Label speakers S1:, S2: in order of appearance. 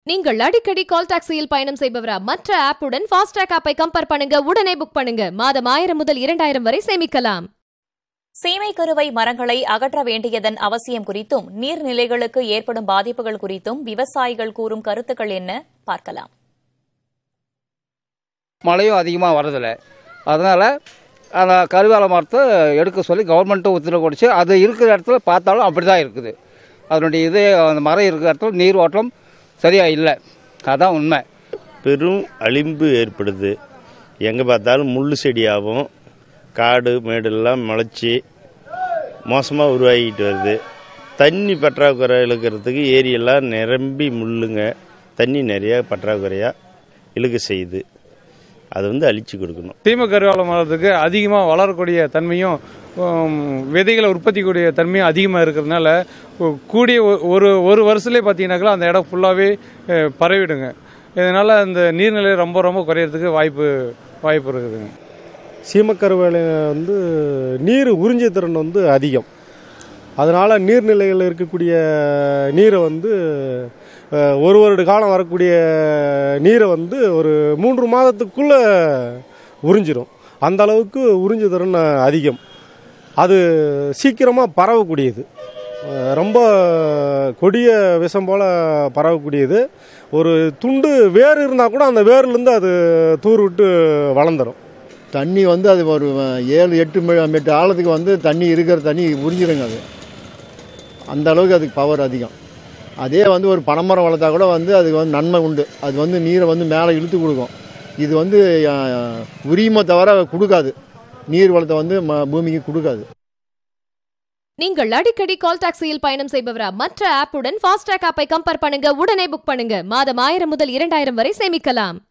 S1: நீங்கள் அடிக்கடி கால் டாக்ஸியில் பயணம் செய்பவரா? மற்ற ஆப்புடன் ஃபாஸ்டாக் ஆப்பை கம்பேர் பண்ணுங்க, உடனே புக் பண்ணுங்க. மாதம் 1000 முதல் 2000 வரை சேமிக்கலாம்.
S2: சீமை கருவை மரங்களை அகற்ற வேண்டியதன் அவசியம் குறித்தும் நீர்நிலைகளுக்கு ஏற்படும் பாதிப்புகள் குறித்தும் விவசாயிகள் கூறும் கருத்துக்கள் என்ன பார்க்கலாம்.
S3: மழையும் அதிகமாக வரதில்லை, அதனால் அந்த கருவேல மரத்தை எடுக்க சொல்லி கவர்மெண்ட்டும் உத்தரவு கொடுத்து அது இருக்கிற இடத்துல பார்த்தாலும் அப்படி தான் இருக்குது. அதனுடைய இது அந்த மரம் இருக்கிற இடத்துல நீர் ஓட்டம் சரியாக இல்லை, அதுதான் உண்மை.
S4: பெரும் அழிம்பு ஏற்படுது. எங்கே பார்த்தாலும் முள் செடியாகவும் காடு மேடெல்லாம் முளைச்சி மோசமாக உருவாகிட்டு வருது. தண்ணி பற்றாக்குறை இழுக்கிறதுக்கு ஏரியெல்லாம் நிரம்பி முள்ளுங்க, தண்ணி நிறையா பற்றாக்குறையாக இழுக்க செய்யுது. அது அழிச்சு கொடுக்கணும்.
S5: சீமை கருவேல மரத்துக்கு அதிகமாக வளரக்கூடிய தன்மையும் விதைகளை உற்பத்தி கூடிய தன்மையும் அதிகமாக இருக்கிறதுனால கூடிய ஒரு வருஷத்துலேயே பார்த்தீங்கன்னாக்கா அந்த இடம் ஃபுல்லாகவே பரவிடுங்க. இதனால் அந்த நீர்நிலை ரொம்ப ரொம்ப குறையிறதுக்கு வாய்ப்பு இருக்குதுங்க.
S6: சீமக்கருவேலை நீர் உறிஞ்ச திறன் அதிகம். அதனால் நீர்நிலைகளில் இருக்கக்கூடிய நீரை ஒரு வருட காலம் வரக்கூடிய நீரை ஒரு 3 மாதத்துக்குள்ளே உறிஞ்சிடும். அந்த அளவுக்கு உறிஞ்ச திறன் அதிகம். அது சீக்கிரமாக பரவக்கூடியது, ரொம்ப கொடிய விஷம் போல் பரவக்கூடியது. ஒரு துண்டு வேர் இருந்தால் கூட அந்த வேர்லேருந்து அது தூர் விட்டு வளர்ந்துடும்.
S7: தண்ணி அது ஒரு 7-8 மீட்டர் ஆழத்துக்கு தண்ணி இருக்கிற தண்ணி உறிஞ்சிடுங்க. அது அந்த அளவுக்கு அதுக்கு பவர் அதிகம். அதே ஒரு பனைமரம் வளர்த்தா கூட அதுக்கு நன்மை உண்டு. அது நீரை மேலே இழுத்து கொடுக்கும். இது உரிமை தவிர கொடுக்காது, நீர் வளத்தை பூமிக்கு கொடுக்காது.
S1: நீங்கள் அடிக்கடி கால் டாக்ஸியில் பயணம் செய்பவரா? மற்ற ஆப்புடன் ஃபாஸ்டாக் ஆப்பை கம்பேர் பண்ணுங்க, உடனே புக் பண்ணுங்க. மாதம் 1000 முதல் 2000 வரை சேமிக்கலாம்.